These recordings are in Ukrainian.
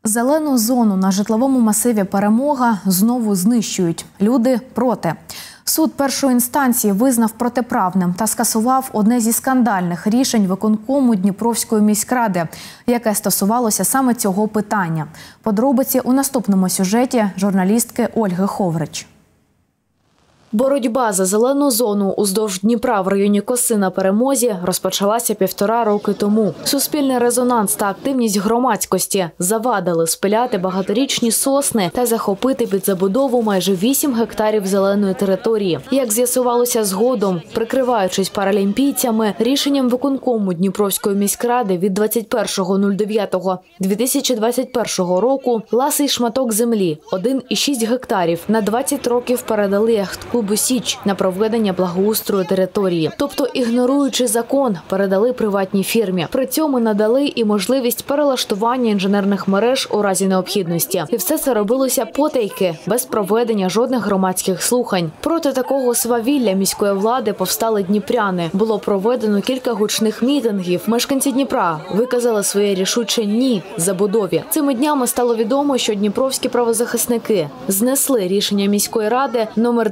Зелену зону на житловому масиві «Перемога» знову знищують. Люди проти. Суд першої інстанції визнав протиправним та скасував одне зі скандальних рішень виконкому Дніпровської міськради, яке стосувалося саме цього питання. Подробиці у наступному сюжеті журналістки Ольги Ховрич. Боротьба за зелену зону уздовж Дніпра в районі Коси на Перемозі розпочалася 1,5 роки тому. Суспільний резонанс та активність громадськості завадили спиляти багаторічні сосни та захопити під забудову майже 8 гектарів зеленої території. Як з'ясувалося згодом, прикриваючись паралімпійцями, рішенням виконкому Дніпровської міськради від 21.09.2021 року ласий шматок землі 1,6 гектарів на 20 років передали яхт-клубу «Січ» на проведення благоустрою території. Тобто, ігноруючи закон, передали приватній фірмі. При цьому надали і можливість перелаштування інженерних мереж у разі необхідності. І все це робилося потайки, без проведення жодних громадських слухань. Проти такого свавілля міської влади повстали дніпряни. Було проведено кілька гучних мітингів. Мешканці Дніпра виказали своє рішуче «ні» забудові. Цими днями стало відомо, що дніпровські правозахисники знесли рішення міської ради номер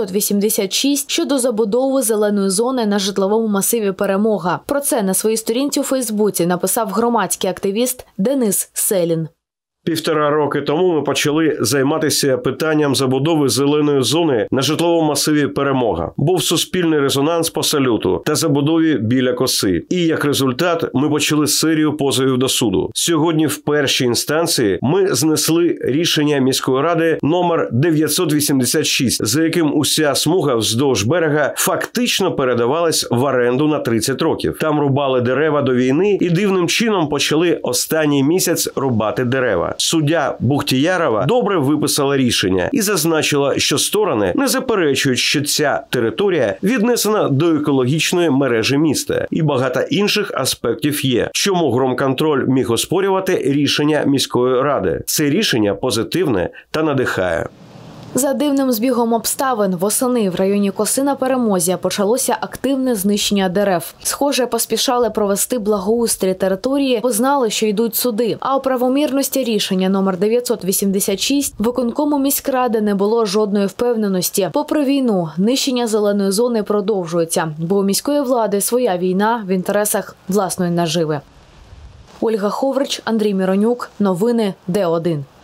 986 щодо забудови зеленої зони на житловому масиві «Перемога». Про це на своїй сторінці у Фейсбуці написав громадський активіст Денис Селін. 1,5 роки тому ми почали займатися питанням забудови зеленої зони на житловому масиві «Перемога». Був суспільний резонанс по салюту та забудові біля Коси. І як результат ми почали серію позовів до суду. Сьогодні в першій інстанції ми знесли рішення міської ради номер 986, за яким уся смуга вздовж берега фактично передавалась в оренду на 30 років. Там рубали дерева до війни і дивним чином почали останній місяць рубати дерева. Суддя Бухтіярова добре виписала рішення і зазначила, що сторони не заперечують, що ця територія віднесена до екологічної мережі міста. І багато інших аспектів є, чому Громконтроль міг оспорювати рішення міської ради. Це рішення позитивне та надихає. За дивним збігом обставин, восени в районі Коси на Перемозі почалося активне знищення дерев. Схоже, поспішали провести благоустрій території, бо знали, що йдуть суди. А у правомірності рішення номер 986 виконкому міськради не було жодної впевненості. Попри війну, нищення зеленої зони продовжується, бо у міської влади своя війна в інтересах власної наживи. Ольга Ховрич, Андрій Міронюк. Новини Д1.